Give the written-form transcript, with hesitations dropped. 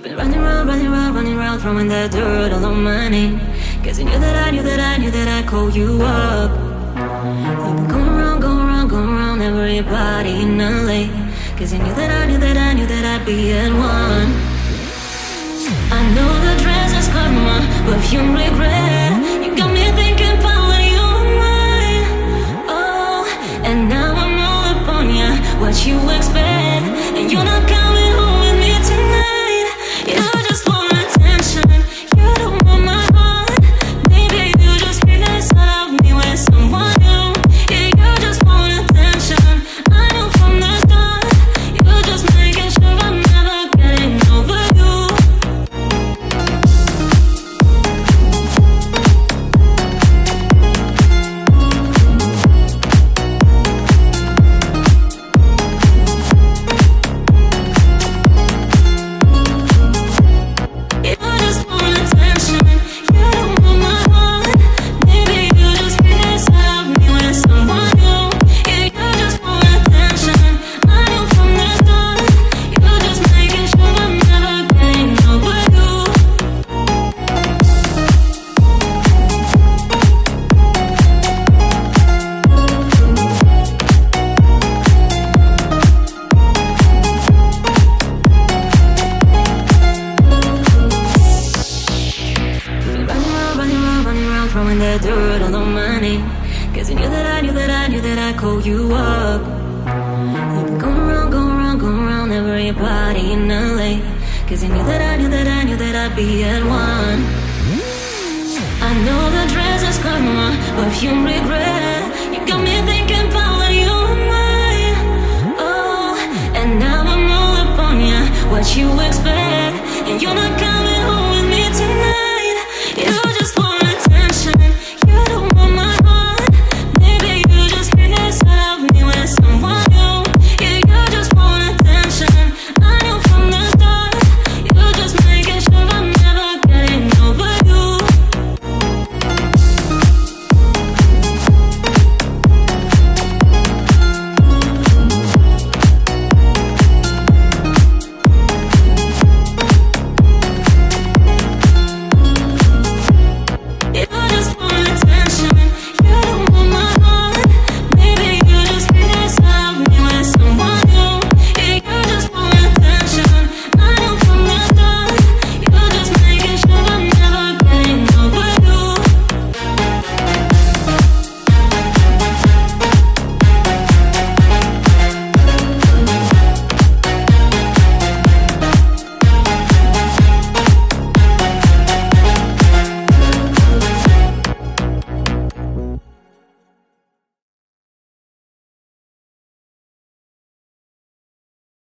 You've been running around, running around, running around, throwing that dirt all on my name. Cause you knew that I knew that I knew that I'd call you up. You've been going around, going around, going around everybody in LA. Cause you knew that I knew that I knew that I'd be at one. I know the dress is karma, perfume regret. You got me thinking about when you were mine. Oh, and now I'm all up on ya. What you expect? And you're not coming home with me tonight. You just want attention. You don't want my heart. Maybe you just realize I love me with someone new. Yeah, you just want attention. I knew from the start. You're just making sure I'm never getting over you. Throwing that dirt all on my name. Cause you knew that I knew that I knew that I'd call you up. You've been going around, going around, going around everybody in LA. Cause you knew that I knew that I knew that I'd be at one. I know the dress is karma, perfume regret. You got me thinking about when you were mine. Oh, and now I'm all up on ya. What you expect?